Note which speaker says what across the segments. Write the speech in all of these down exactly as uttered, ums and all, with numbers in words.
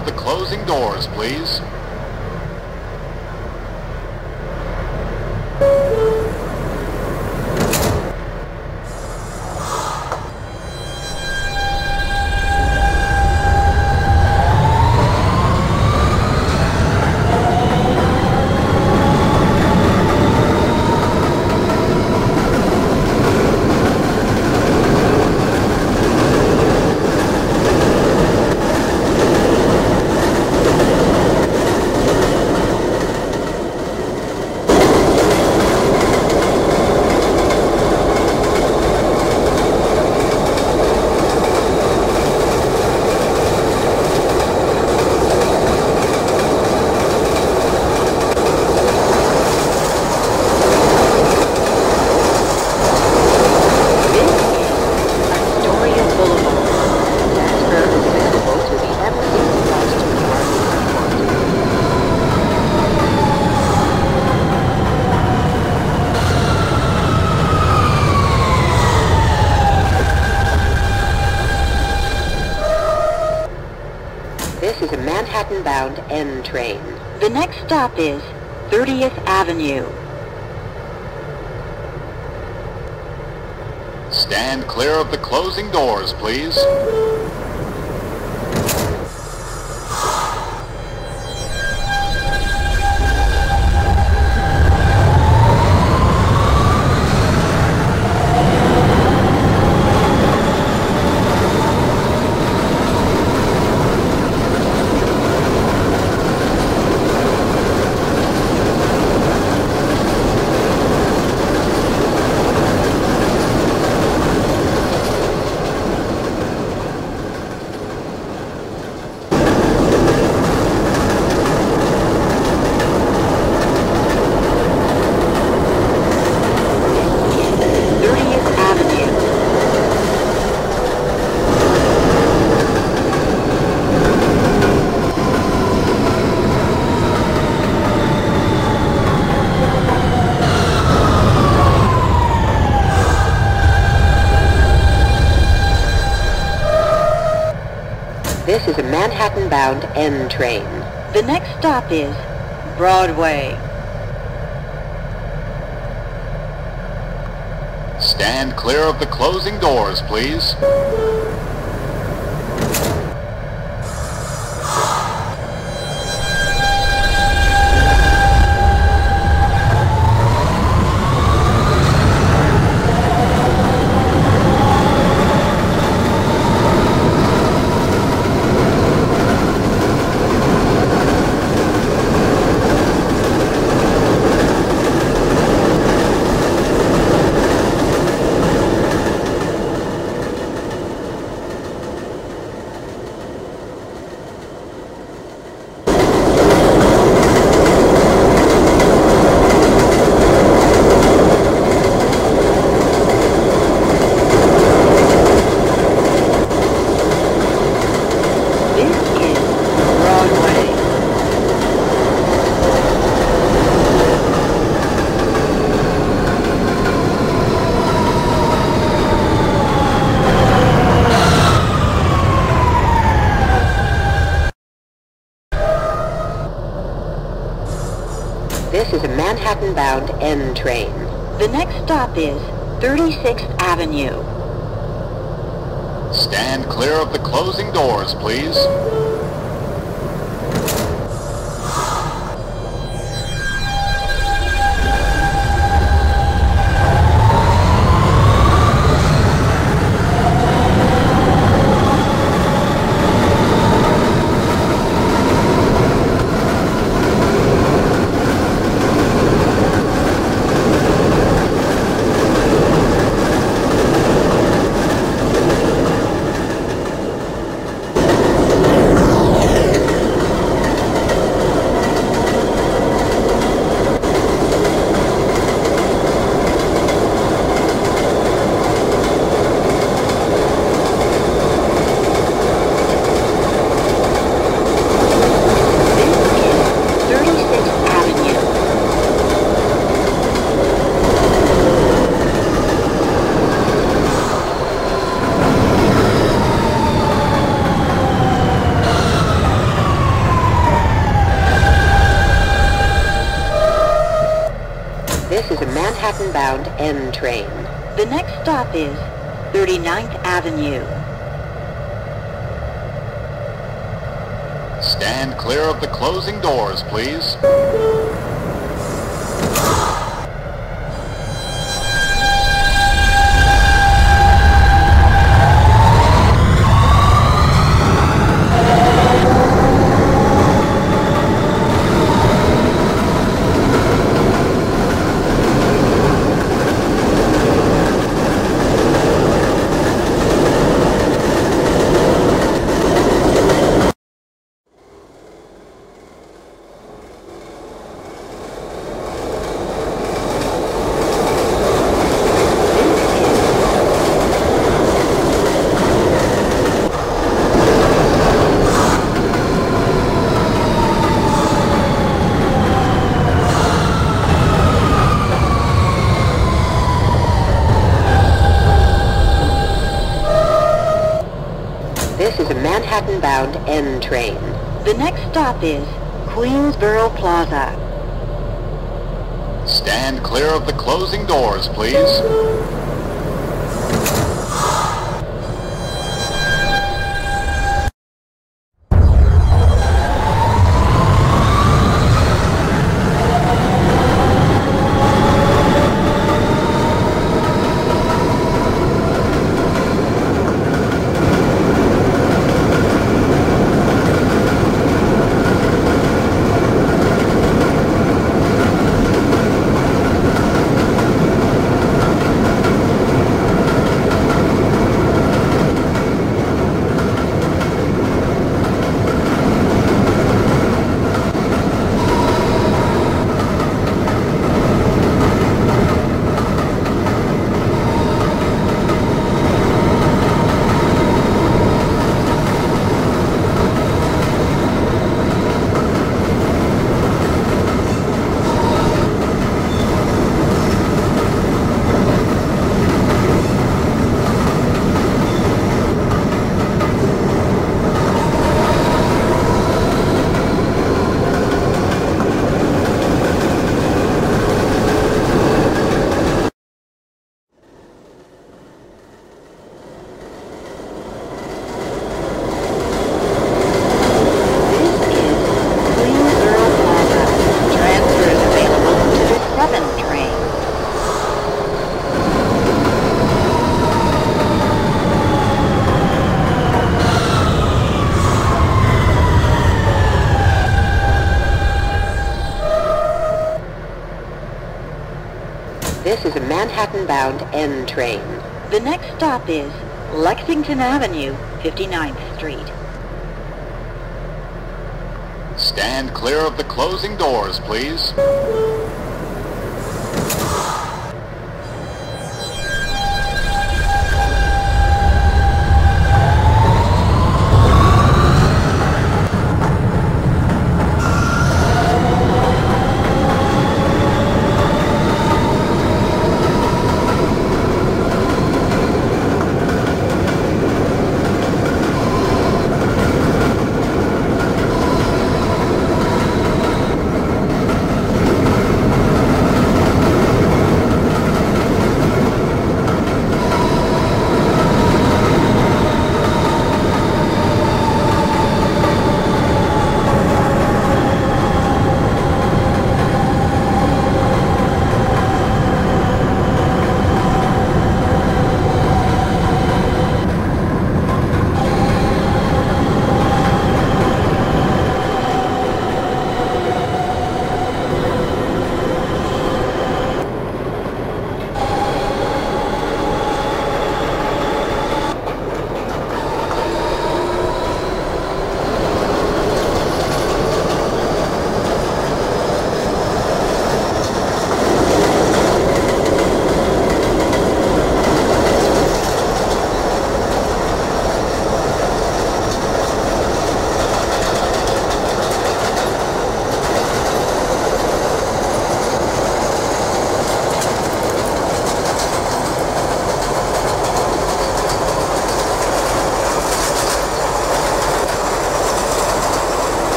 Speaker 1: of the closing doors, please.
Speaker 2: Manhattan-bound N train. The next stop is thirtieth Avenue.
Speaker 1: Stand clear of the closing doors, please.
Speaker 2: This is a Manhattan-bound N train. The next stop is Broadway.
Speaker 1: Stand clear of the closing doors, please.
Speaker 2: This is a Manhattan-bound N train. The next stop is thirty-sixth Avenue.
Speaker 1: Stand clear of the closing doors, please.
Speaker 2: This is a Manhattan-bound N train. The next stop is thirty-ninth Avenue.
Speaker 1: Stand clear of the closing doors, please.
Speaker 2: This is a Manhattan-bound N train. The next stop is Queensboro Plaza.
Speaker 1: Stand clear of the closing doors, please.
Speaker 2: This is a Manhattan-bound N train. The next stop is Lexington Avenue, fifty-ninth Street.
Speaker 1: Stand clear of the closing doors, please.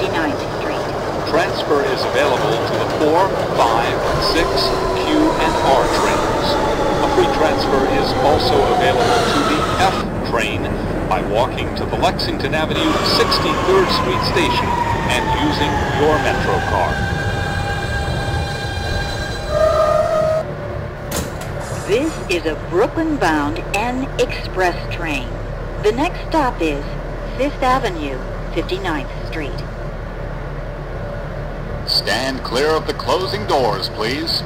Speaker 2: fifty-ninth Street.
Speaker 1: Transfer is available to the four, five, six, Q, and R trains. A free transfer is also available to the F train by walking to the Lexington Avenue sixty-third Street station and using your Metro card.
Speaker 2: This is a Brooklyn-bound N Express train. The next stop is Fifth Avenue, fifty-ninth Street.
Speaker 1: Stand clear of the closing doors, please.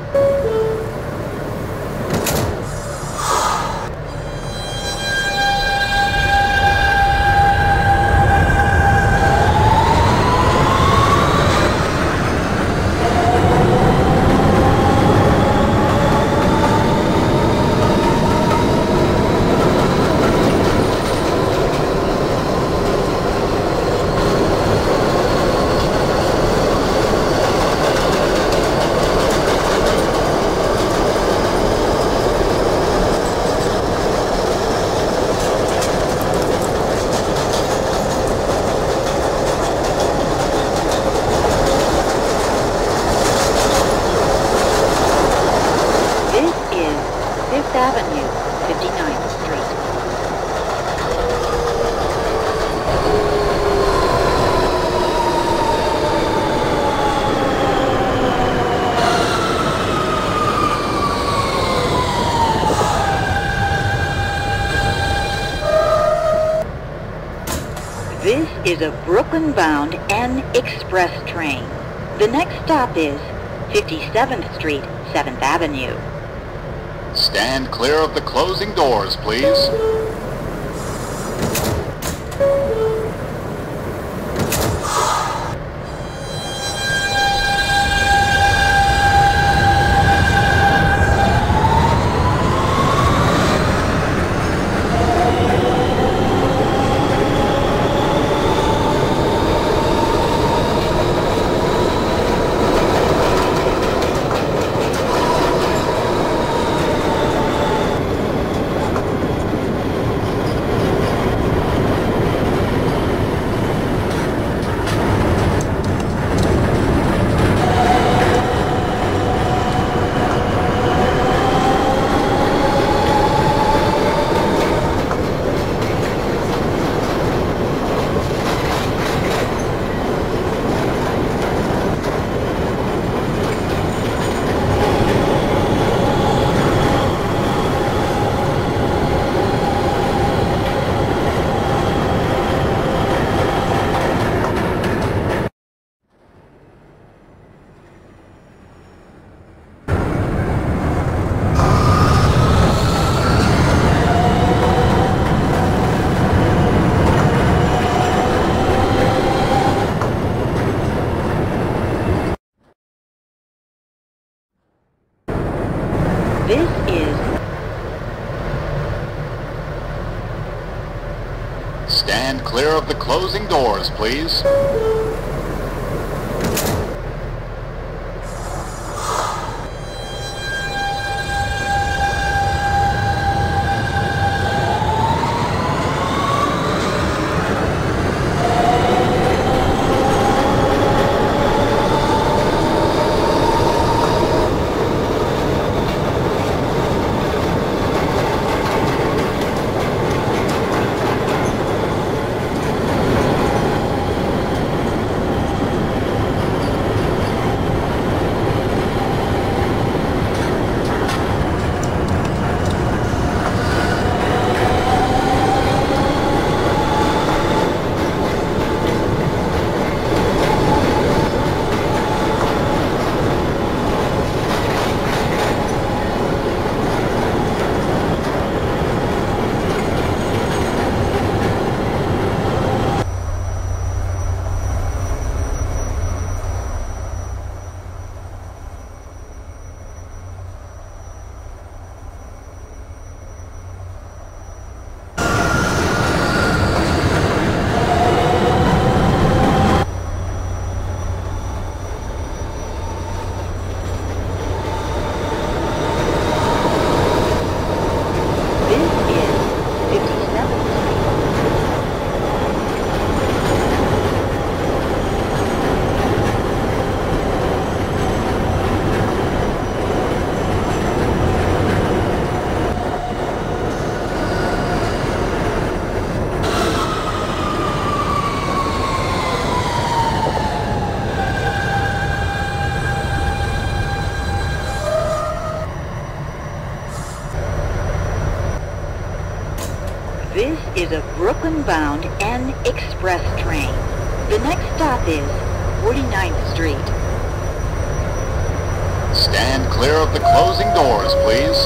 Speaker 2: This is a Brooklyn-bound N Express train. The next stop is fifty-seventh Street, seventh Avenue.
Speaker 1: Stand clear of the closing doors, please.
Speaker 2: This is...
Speaker 1: Stand clear of the closing doors, please.
Speaker 2: is a Brooklyn-bound N Express train. The next stop is forty-ninth Street.
Speaker 3: Stand clear of the closing doors, please.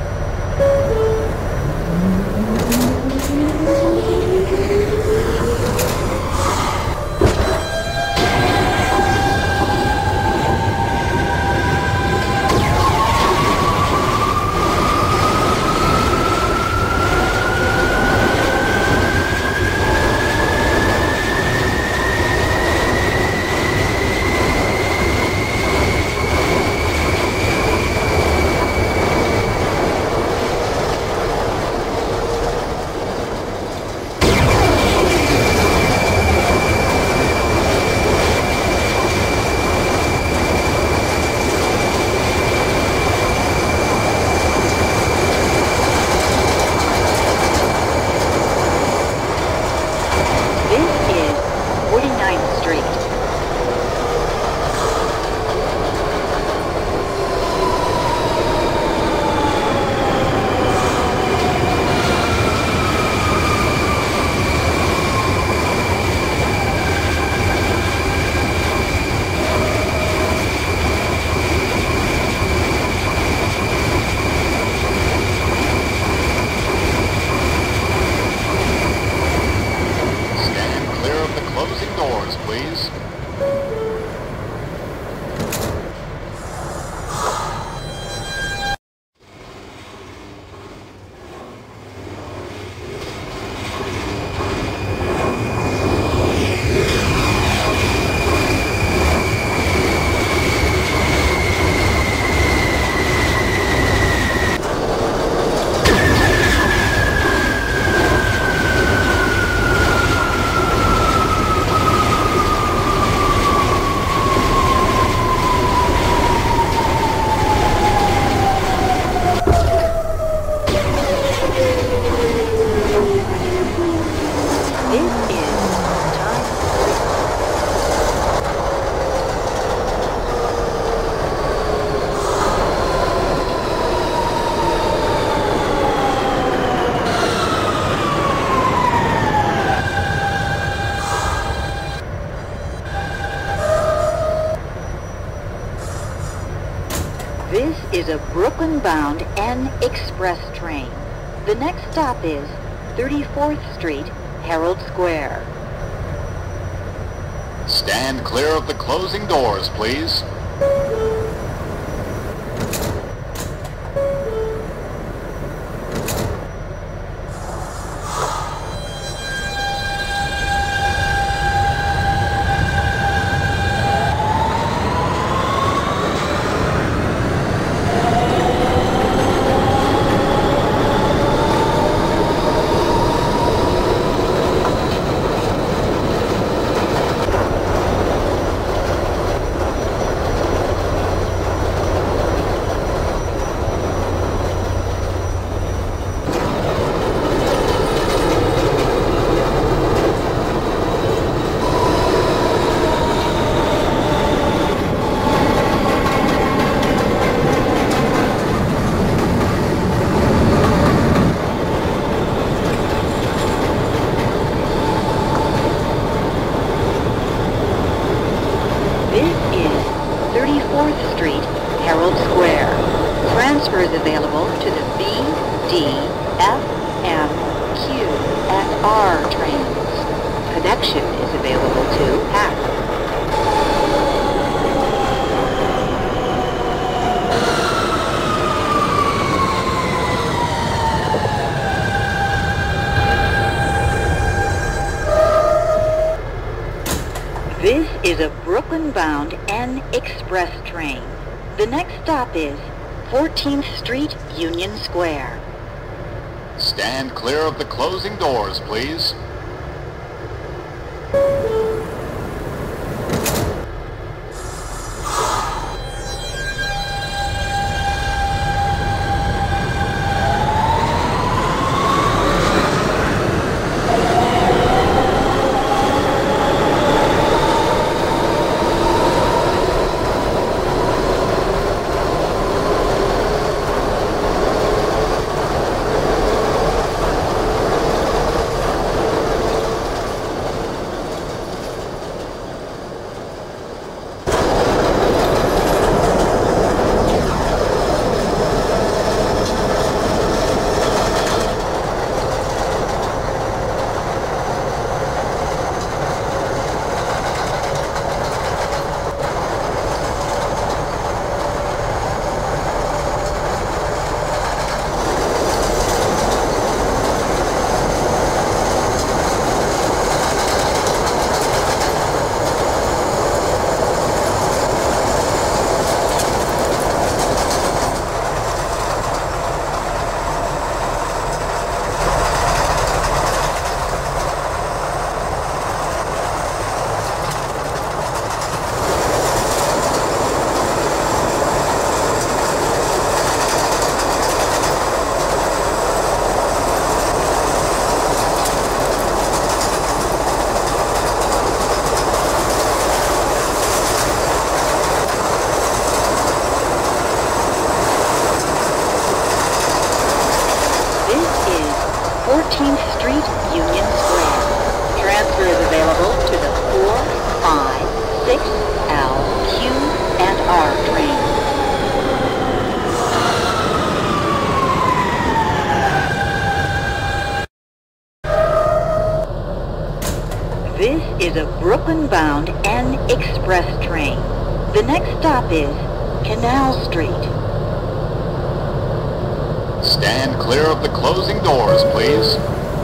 Speaker 2: This is a Brooklyn-bound N Express train. The next stop is thirty-fourth Street, Herald Square.
Speaker 3: Stand clear of the closing doors, please.
Speaker 2: Transfers available to the B, D, F, M, Q, and R trains. Connection is available to P A C. This is a Brooklyn-bound N Express train. The next stop is fourteenth Street, Union Square.
Speaker 3: Stand clear of the closing doors, please.
Speaker 2: Brooklyn-bound N Express train. The next stop is Canal Street.
Speaker 3: Stand clear of the closing doors, please.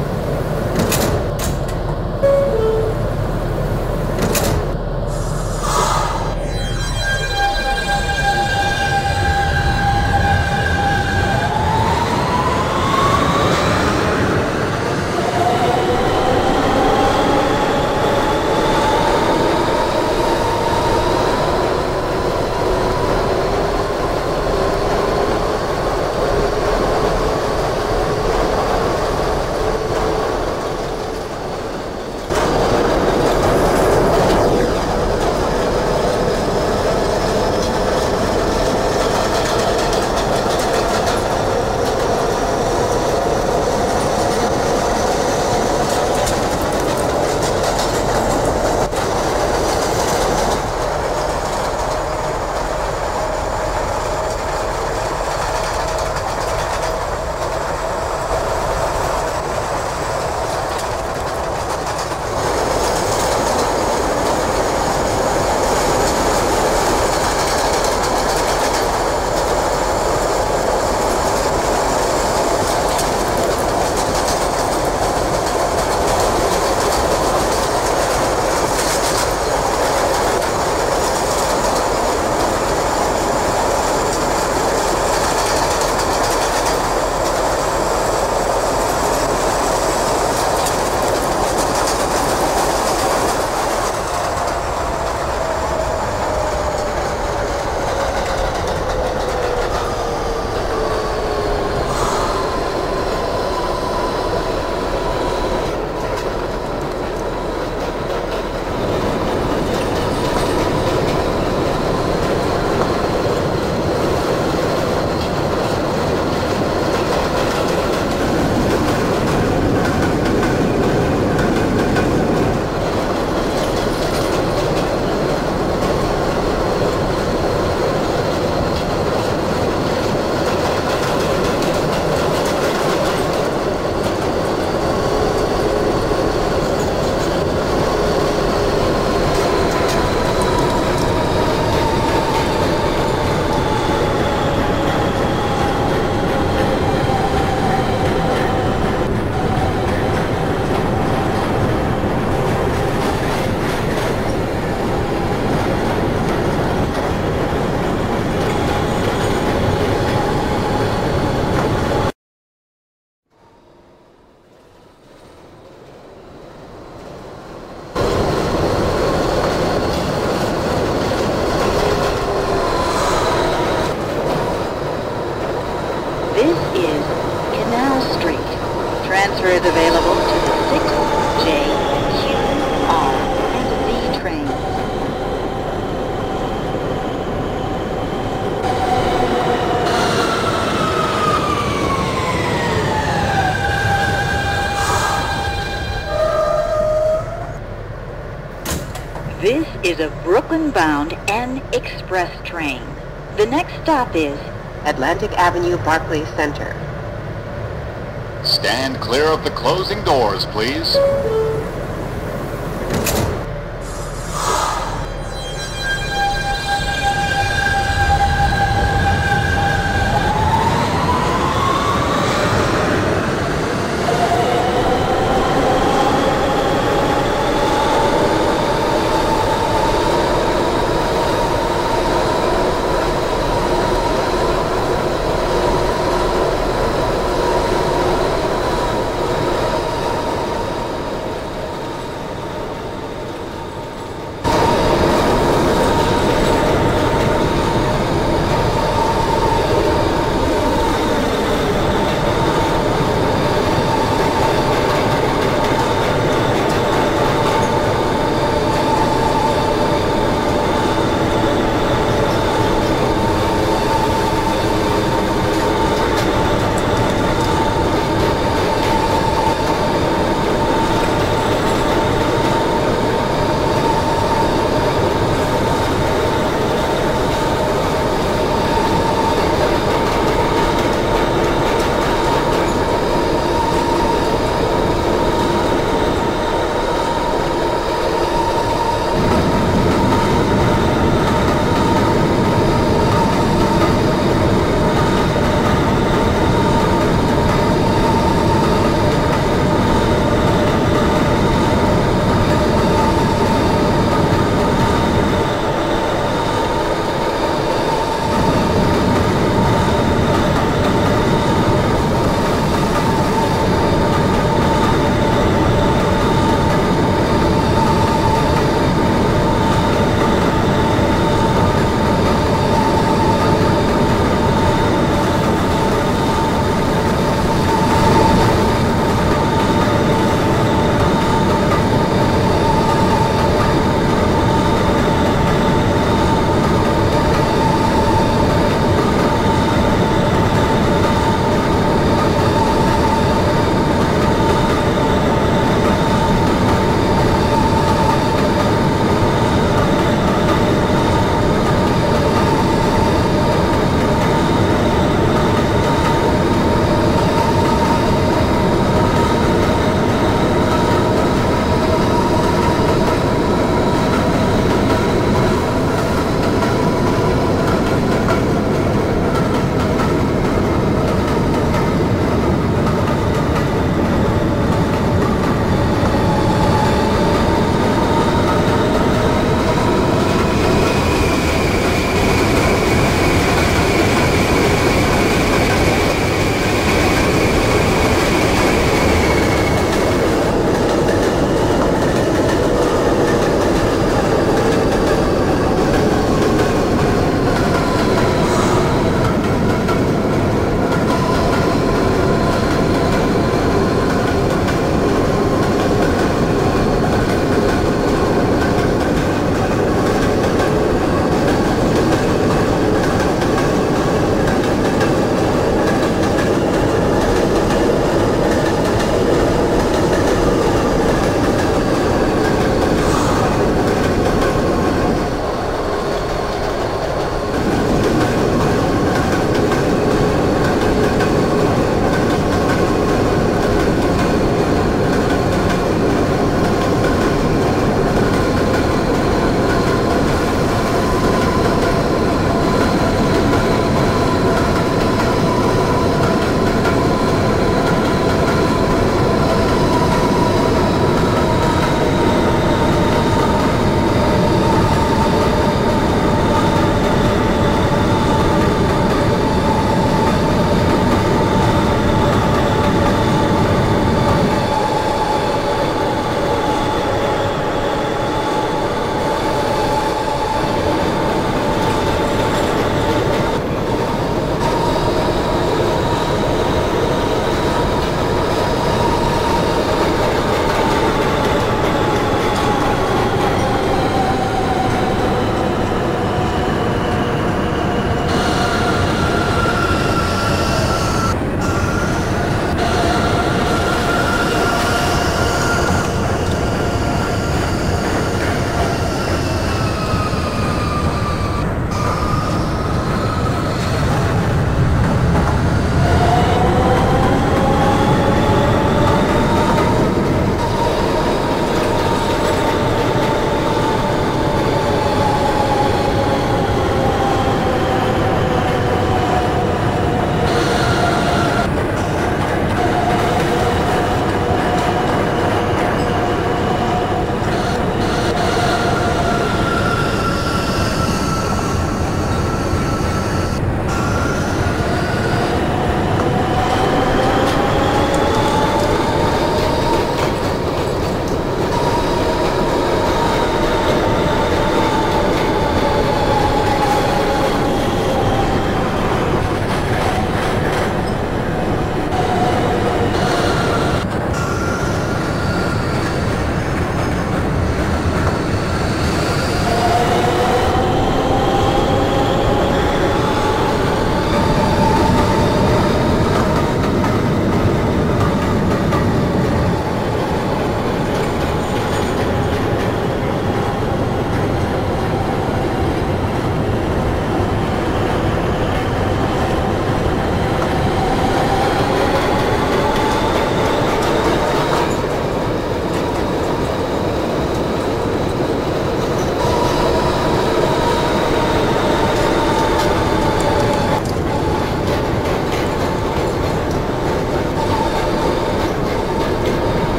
Speaker 2: Transfers available to the six J, Q, R, and Z trains. This is a Brooklyn-bound N Express train. The next stop is
Speaker 4: Atlantic Avenue, Barclays Center.
Speaker 3: Stand clear of the closing doors, please.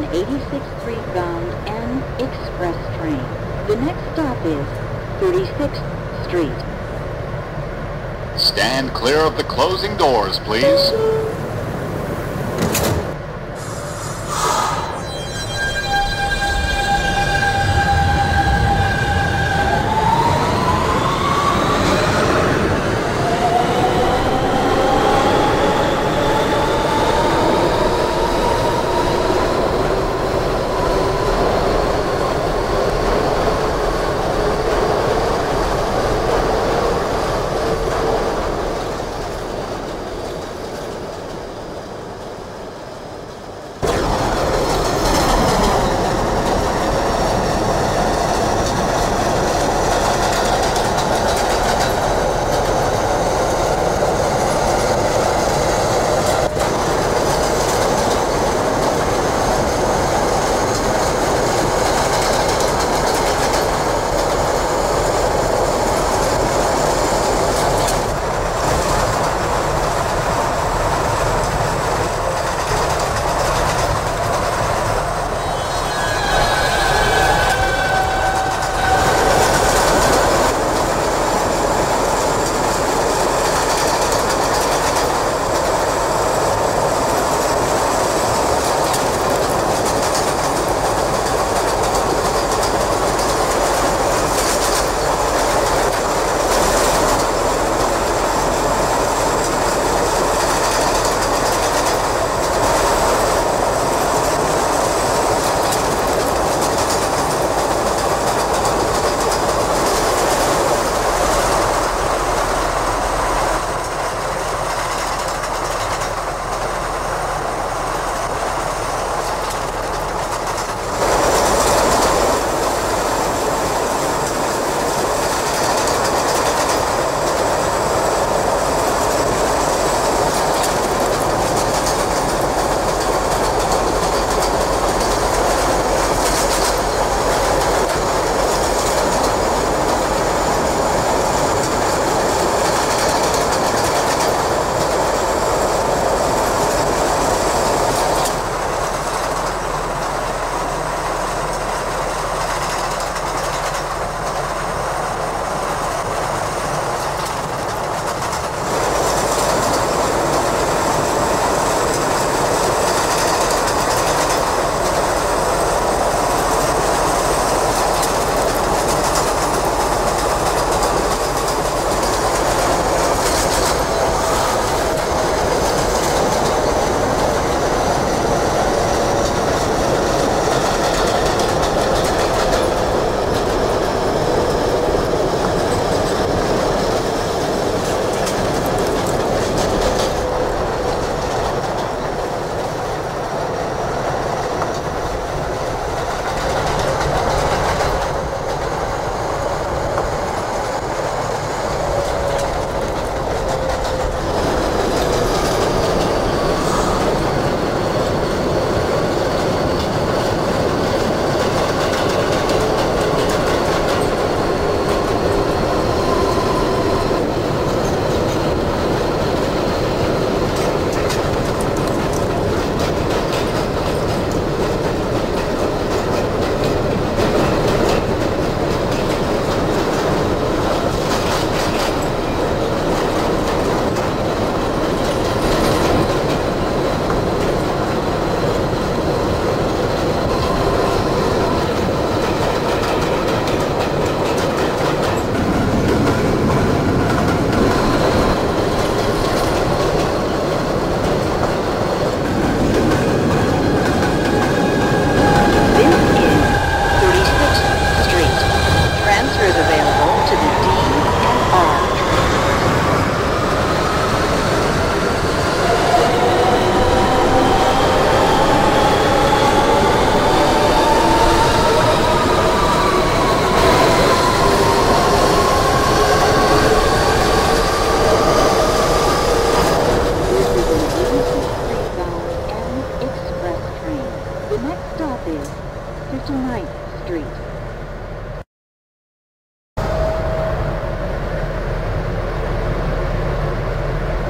Speaker 2: an eighty-sixth Street bound N express train. The next stop is thirty-sixth Street.
Speaker 3: Stand clear of the closing doors, please.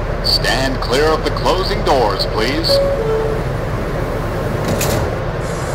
Speaker 3: Stand clear of the closing doors, please.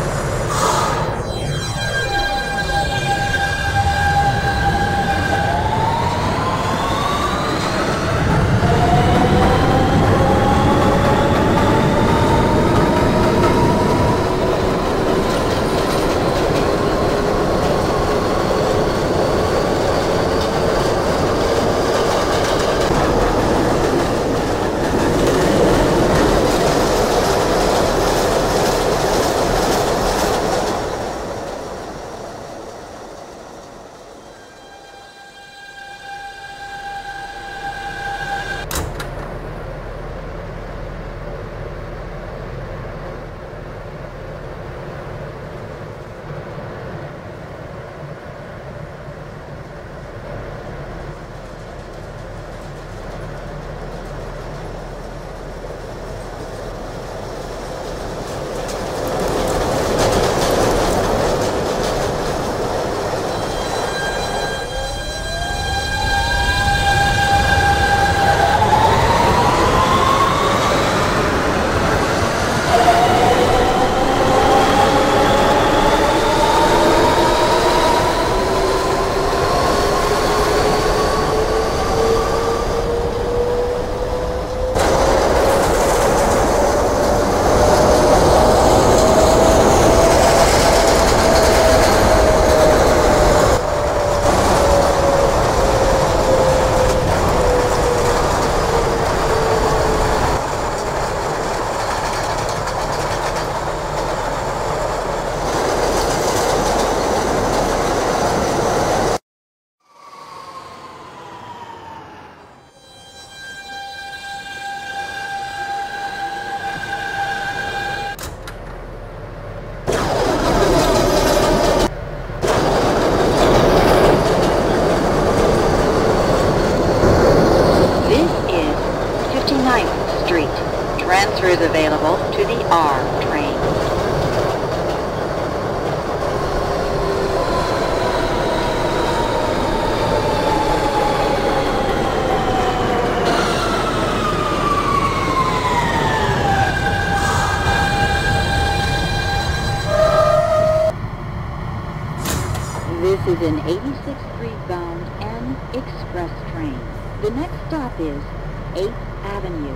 Speaker 2: is an eighty-sixth Street bound N express train. The next stop is eighth Avenue.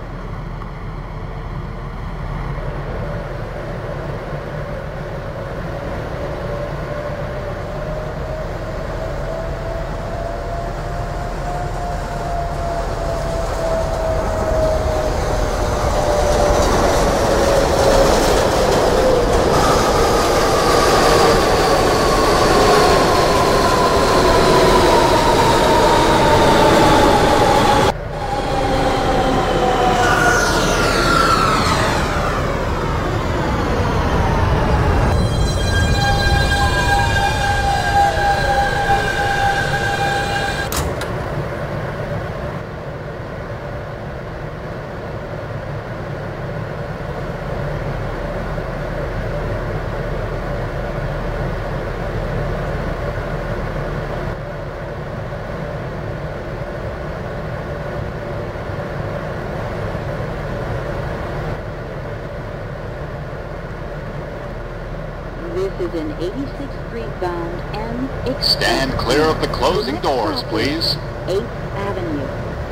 Speaker 2: This is an eighty-sixth Street bound N express.
Speaker 3: Stand clear of the closing doors, please.
Speaker 2: eighth Avenue.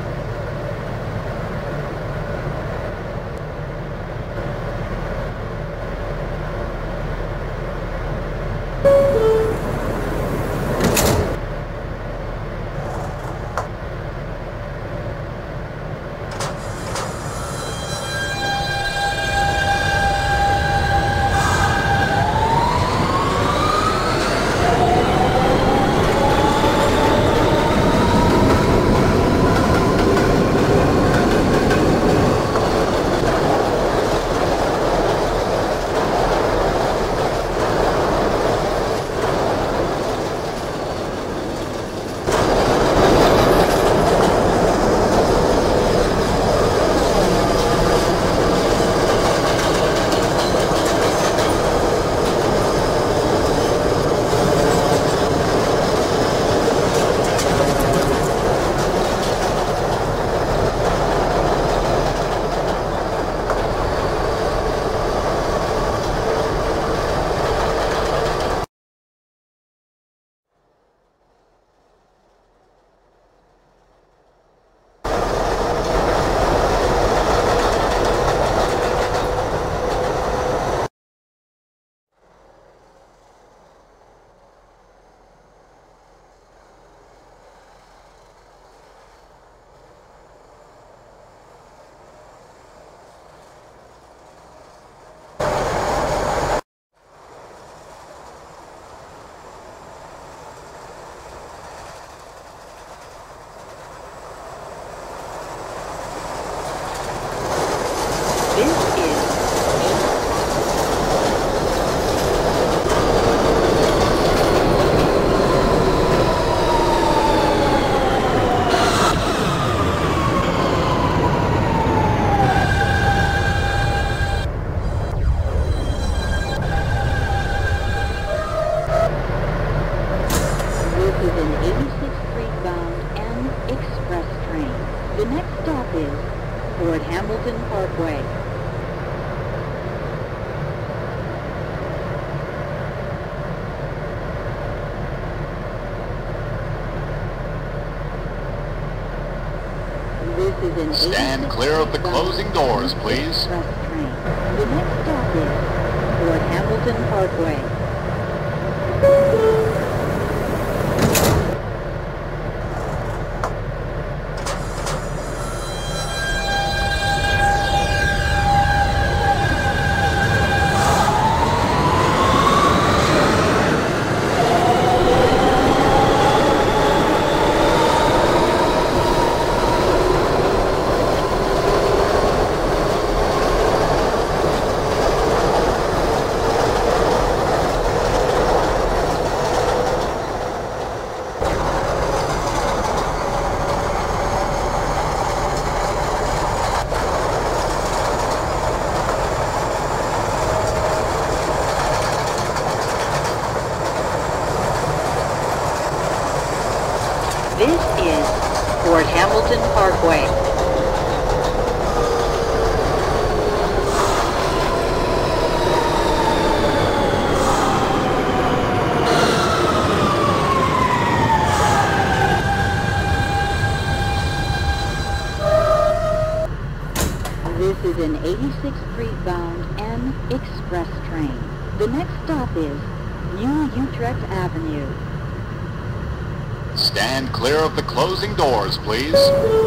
Speaker 3: Stand clear of the closing doors, please.
Speaker 2: The next stop is Fort Hamilton Parkway. This is Fort Hamilton Parkway. eighty-sixth Street bound N Express train. The next stop is New Utrecht Avenue.
Speaker 3: Stand clear of the closing doors, please.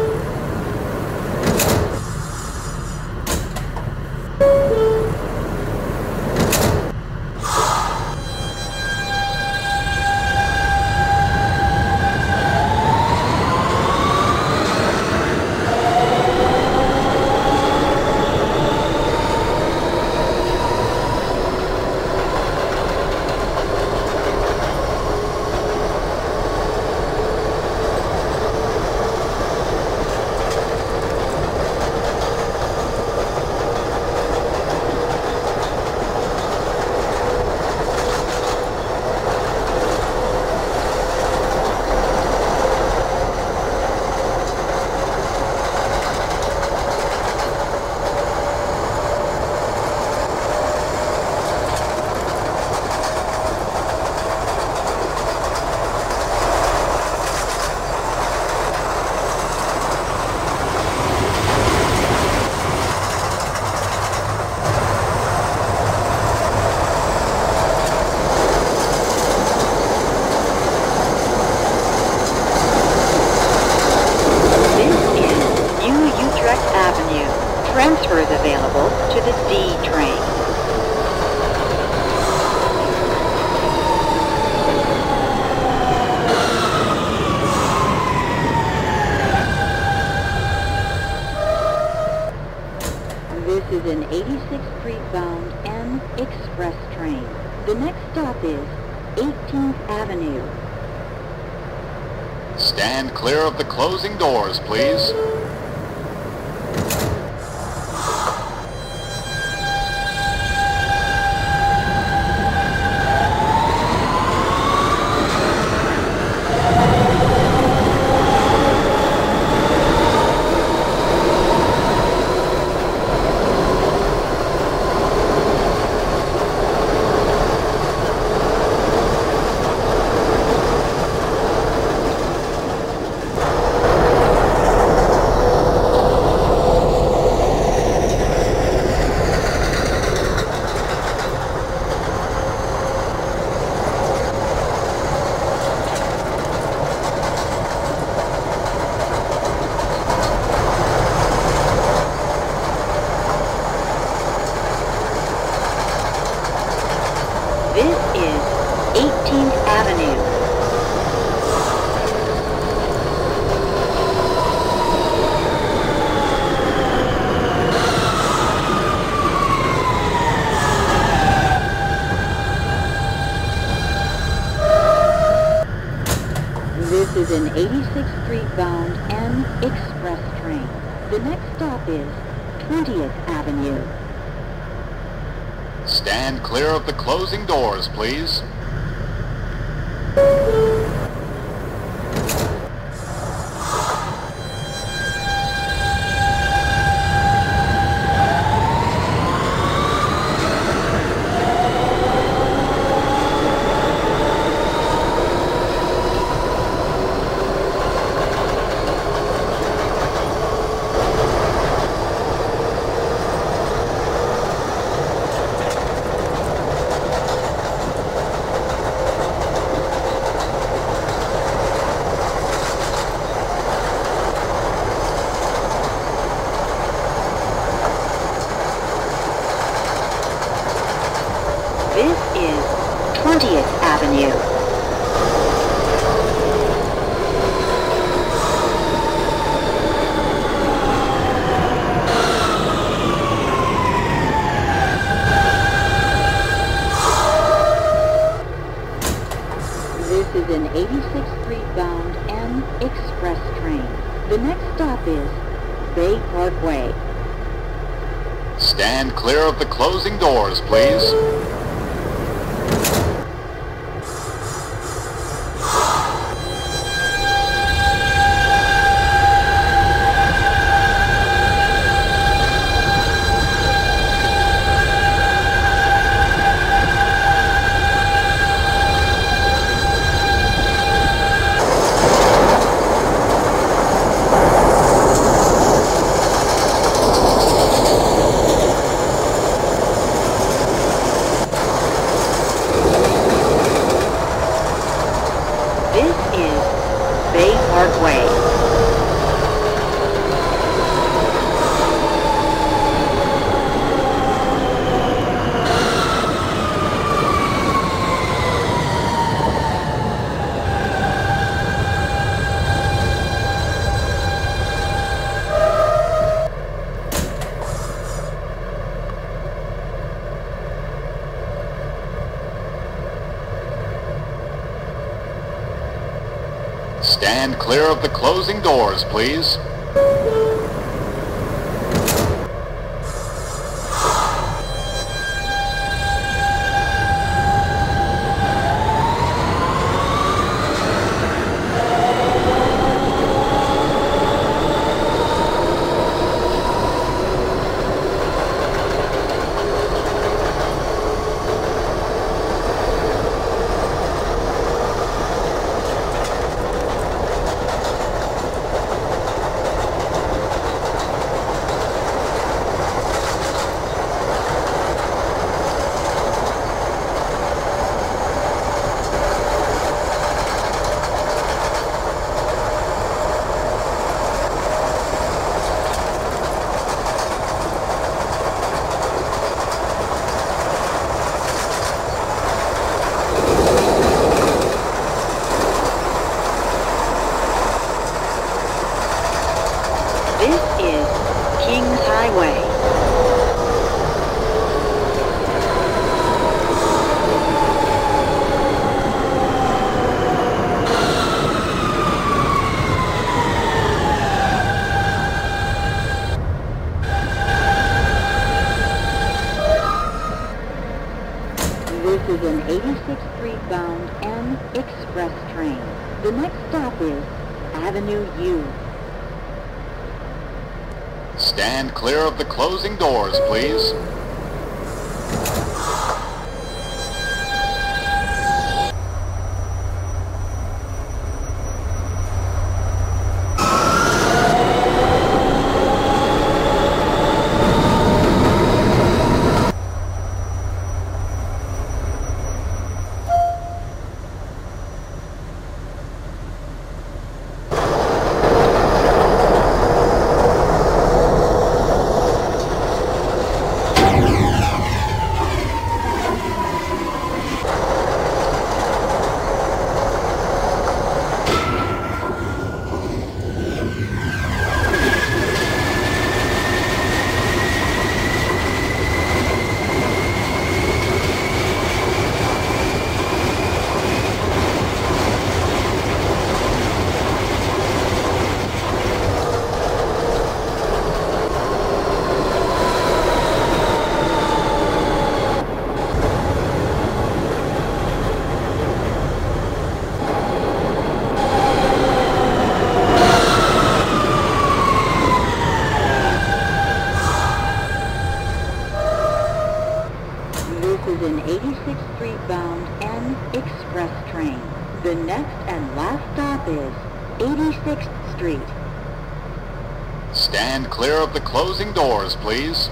Speaker 2: Transfers available to the D train. This is an eighty-sixth Street bound N Express train. The next stop is eighteenth Avenue.
Speaker 3: Stand clear of the closing doors, please. This is an eighty-sixth Street bound N Express train. The next stop is twentieth Avenue. Stand clear of the closing doors, please.
Speaker 2: This is twentieth Avenue. This is an eighty-sixth Street bound N Express train. The next stop is Bay Parkway.
Speaker 3: Stand clear of the closing doors, please.
Speaker 4: Parkway.
Speaker 5: Stand clear of the closing doors, please. This is an eighty-sixth Street bound N express train. The next stop is Avenue U. Stand clear of the closing doors, please.
Speaker 3: eighty-sixth Street bound N express train. The next and last stop is eighty-sixth Street.
Speaker 5: Stand clear of the closing doors, please.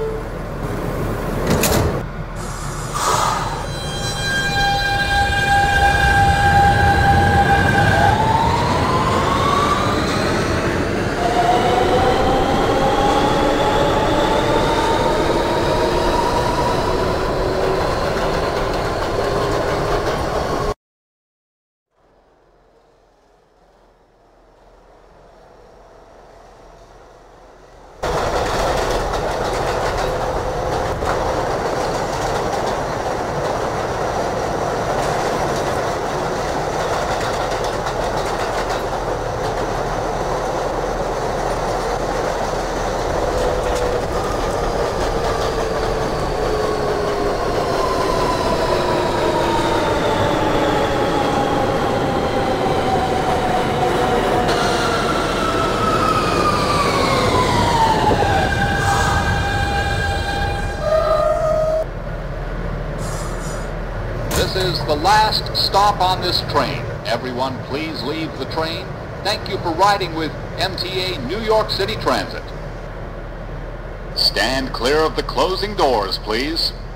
Speaker 5: This is the last stop on this train. Everyone, please leave the train. Thank you for riding with M T A New York City Transit. Stand clear of the closing doors, please.